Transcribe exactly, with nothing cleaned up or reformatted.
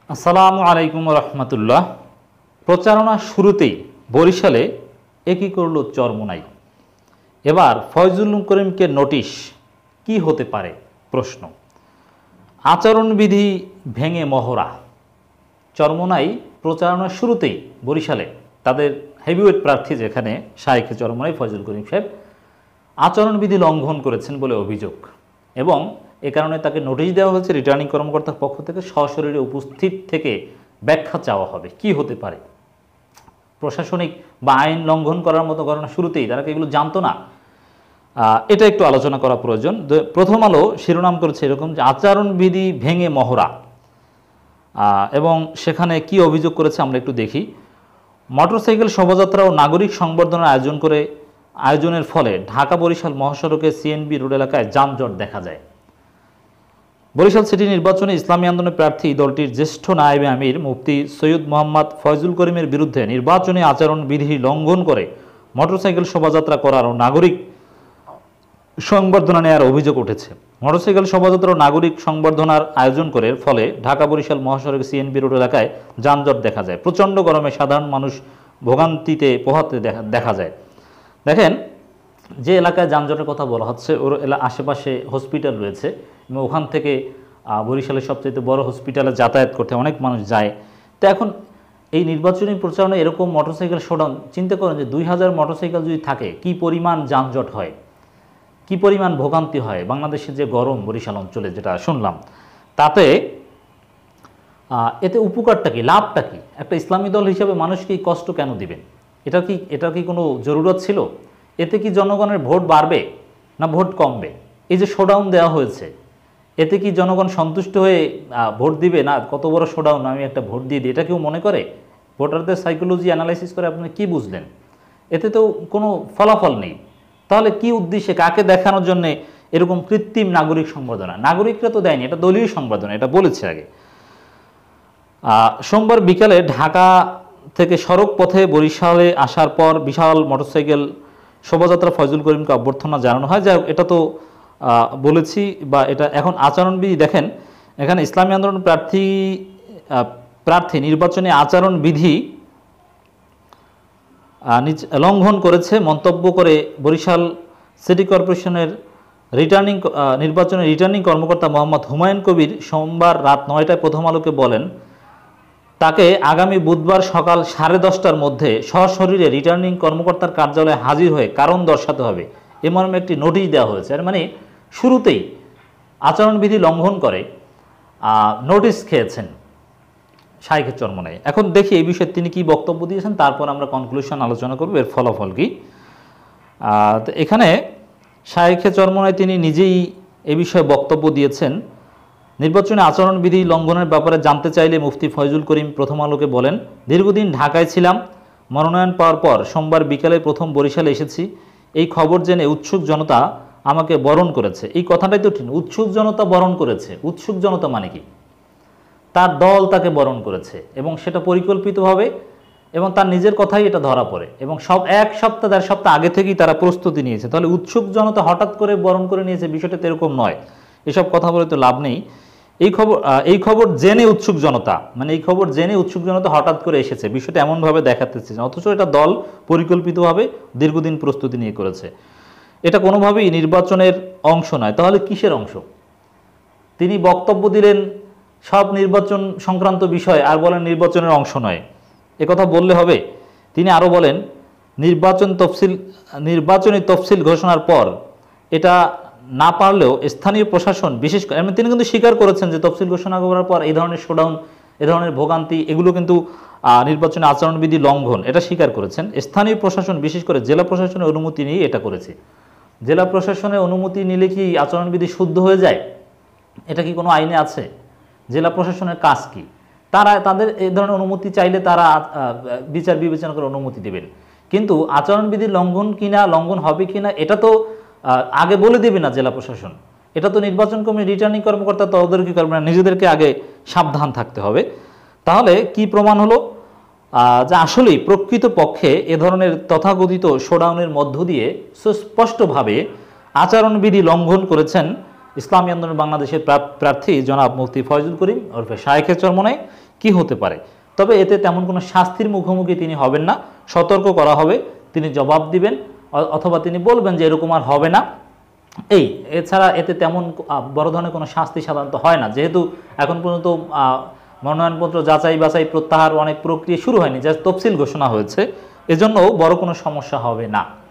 আসসালামু আলাইকুম রহমতুল্লাহ। প্রচারণা শুরুতেই বরিশালে একই করল চরমোনাই। এবার ফয়জুল করিমকে নোটিশ, কি হতে পারে প্রশ্ন। আচরণবিধি ভেঙে মহড়া। চরমোনাই প্রচারণার শুরুতেই বরিশালে তাদের হেভিওয়েট প্রার্থী যেখানে শায়েখে চরমোনাই ফয়জুল করিম সাহেব আচরণবিধি লঙ্ঘন করেছেন বলে অভিযোগ, এবং এ কারণে তাকে নোটিশ দেওয়া হয়েছে। রিটার্নিং কর্মকর্তার পক্ষ থেকে সশরীরে উপস্থিত থেকে ব্যাখ্যা চাওয়া হবে কি হতে পারে। প্রশাসনিক বা আইন লঙ্ঘন করার মতো ঘটনা শুরুতেই তারা এগুলো জানতো না, এটা একটু আলোচনা করা প্রয়োজন। প্রথম আলো শিরোনাম করেছে এরকম যে আচরণবিধি ভেঙে মহড়া, এবং সেখানে কি অভিযোগ করেছে আমরা একটু দেখি। মোটরসাইকেল শোভাযাত্রা ও নাগরিক সংবর্ধনার আয়োজন করে আয়োজনের ফলে ঢাকা বরিশাল মহাসড়কে সিএনবি রোড এলাকায় যানজট দেখা যায়। বরিশাল সিটি নির্বাচনে ইসলামী আন্দোলনের প্রার্থী দলটির জ্যেষ্ঠ নায়েবে আমির মুফতি সৈয়দ মোহাম্মদ ফয়জুল করিমের বিরুদ্ধে নির্বাচনী আচরণবিধি লঙ্ঘন করে মোটরসাইকেল শোভাযাত্রা করার ও নাগরিক সংবর্ধনা নেওয়ার অভিযোগ উঠেছে। মোটরসাইকেল শোভাযাত্রা ও নাগরিক সংবর্ধনার আয়োজন করে ফলে ঢাকা বরিশাল মহাসড়কে সিএনবি রোড এলাকায় যানজট দেখা যায়। প্রচণ্ড গরমে সাধারণ মানুষ ভোগান্তিতে পোহাতে দেখা যায়। দেখেন, যে এলাকায় যানজটের কথা বলা হচ্ছে ওর আশেপাশে হসপিটাল রয়েছে, এবং ওখান থেকে বরিশালের সবচেয়ে বড় হসপিটালে যাতায়াত করতে অনেক মানুষ যায়। তো এখন এই নির্বাচনী প্রচারণা এরকম মোটরসাইকেল শোডাউন, চিন্তা করেন যে দুই হাজার মোটরসাইকেল যদি থাকে কি পরিমাণ যানজট হয়, কি পরিমাণ ভোগান্তি হয়। বাংলাদেশের যে গরম বরিশাল অঞ্চলে যেটা শুনলাম, তাতে এতে উপকারটা কি, লাভটা কি? একটা ইসলামী দল হিসেবে মানুষকে কষ্ট কেন দিবেন? এটা কি এটা কি কোনো জরুরত ছিল? এতে কি জনগণের ভোট বাড়বে না ভোট কমবে? এই যে শোডাউন দেওয়া হয়েছে, এতে কি জনগণ সন্তুষ্ট হয়ে ভোট দিবে? না কত বড় শোডাউন, আমি একটা ভোট দিয়ে দিই, এটা কেউ মনে করে? ভোটারদের সাইকোলজি অ্যানালাইসিস করে আপনি কি বুঝলেন? এতে তো কোনো ফলাফল নেই। তাহলে কি উদ্দেশ্যে, কাকে দেখানোর জন্য এরকম কৃত্রিম নাগরিক সংবর্ধনা? নাগরিকরা তো দেয়নি, এটা দলীয় সংবর্ধনা, এটা বলেছে আগে। সোমবার বিকালে ঢাকা থেকে সড়ক পথে বরিশালে আসার পর বিশাল মোটরসাইকেল শোভাযাত্রা ফয়জুল করিমকে অভ্যর্থনা জানানো হয়। যাই হোক, এটা তো বলেছি, বা এটা এখন আচরণবিধি। দেখেন, এখানে ইসলামী আন্দোলন প্রার্থী প্রার্থী নির্বাচনী আচরণবিধি লঙ্ঘন করেছে মন্তব্য করে বরিশাল সিটি কর্পোরেশনের রিটার্নিং নির্বাচনের রিটার্নিং কর্মকর্তা মোহাম্মদ হুমায়ুন কবির সোমবার রাত নয়টায় প্রথম আলোকে বলেন, তাকে আগামী বুধবার সকাল সাড়ে দশটার মধ্যে সশরীরে রিটার্নিং কর্মকর্তার কার্যালয়ে হাজির হয়ে কারণ দর্শাতে হবে, এ মর্মে একটি নোটিশ দেওয়া হয়েছে। এর মানে শুরুতেই আচরণবিধি লঙ্ঘন করে নোটিশ খেয়েছেন শায়েখে চরমোনাই। এখন দেখি এই বিষয়ে তিনি কি বক্তব্য দিয়েছেন, তারপর আমরা কনক্লুশন আলোচনা করব এর ফলাফল কি। তো এখানে শায়েখে চরমোনাই তিনি নিজেই এ বিষয়ে বক্তব্য দিয়েছেন। নির্বাচনী আচরণবিধি লঙ্ঘনের ব্যাপারে জানতে চাইলে মুফতি ফয়জুল করিম প্রথম আলোকে বলেন, দীর্ঘদিন ঢাকায় ছিলাম, মনোনয়ন পাওয়ার পর সোমবার বিকালে প্রথম বরিশালে এসেছি। এই খবর জেনে উৎসুক জনতা আমাকে বরণ করেছে। এই কথাটাই তো ঠিক, উৎসুক জনতা বরণ করেছে। উৎসুক জনতা মানে কি? তার দল তাকে বরণ করেছে, এবং সেটা পরিকল্পিতভাবে, এবং তার নিজের কথাই এটা ধরা পড়ে, এবং সব এক সপ্তাহ দেড় সপ্তাহ আগে থেকেই তারা প্রস্তুতি নিয়েছে। তাহলে উৎসুক জনতা হঠাৎ করে বরণ করে নিয়েছে, বিষয়টা তো এরকম নয়। এসব কথা বলে তো লাভ নেই। এই খবর এই খবর জেনে উৎসুক জনতা, মানে এই খবর জেনে উৎসুক জনতা হঠাৎ করে এসেছে, বিষয়টা এমনভাবে দেখাতেছে, অথচ এটা দল পরিকল্পিতভাবে দীর্ঘদিন প্রস্তুতি নিয়ে করেছে। এটা কোনোভাবেই নির্বাচনের অংশ নয়। তাহলে কিসের অংশ? তিনি বক্তব্য দিলেন সব নির্বাচন সংক্রান্ত বিষয়, আর বলেন নির্বাচনের অংশ নয়। একথা বললে হবে? তিনি আরও বলেন, নির্বাচন তফসিল নির্বাচনী তফসিল ঘোষণার পর এটা না পারলেও স্থানীয় প্রশাসন, বিশেষ করে তিনি কিন্তু স্বীকার করেছেন যে তফসিল ঘোষণা করার পর এই ধরনের শোডাউন, এ ধরনের ভোগান্তি, এগুলো কিন্তু নির্বাচনী আচরণবিধি লঙ্ঘন, এটা স্বীকার করেছেন। স্থানীয় প্রশাসন, বিশেষ করে জেলা প্রশাসনের অনুমতি নিয়ে এটা করেছে। জেলা প্রশাসনের অনুমতি নিলে কি আচরণবিধি শুদ্ধ হয়ে যায়? এটা কি কোনো আইনে আছে? জেলা প্রশাসনের কাজ কি? তারা তাদের এই ধরনের অনুমতি চাইলে তারা বিচার বিবেচনা করে অনুমতি দেবেন, কিন্তু আচরণবিধি লঙ্ঘন কিনা, লঙ্ঘন হবে কিনা, এটা তো আগে বলে দেবে না জেলা প্রশাসন। এটা তো নির্বাচন কমিশন রিটার্নিং কর্মকর্তা তদারকি করবে না, নিজেদেরকে আগে সাবধান থাকতে হবে। তাহলে কি প্রমাণ হলো যে আসলেই প্রকৃত পক্ষে এ ধরনের তথাকথিত শোডাউনের মধ্য দিয়ে সুস্পষ্টভাবে আচরণবিধি লঙ্ঘন করেছেন ইসলামী আন্দোলন বাংলাদেশের প্রার্থী জনাব মুফতি ফয়জুল করিম ওরফে শায়েখে চরমোনাই। কি হতে পারে। তবে এতে তেমন কোনো শাস্তির মুখোমুখি তিনি হবেন না, সতর্ক করা হবে, তিনি জবাব দিবেন অথবা তিনি বলবেন যে এরকম আর হবে না এই। এছাড়া এতে তেমন বড় ধরনের কোনো শাস্তি সাধারণত হয় না, যেহেতু এখন পর্যন্ত মনোনয়নপত্র যাচাই বাছাই প্রত্যাহার অনেক প্রক্রিয়া শুরু হয়নি, যা তফসিল ঘোষণা হয়েছে, এজন্য বড় কোনো সমস্যা হবে না।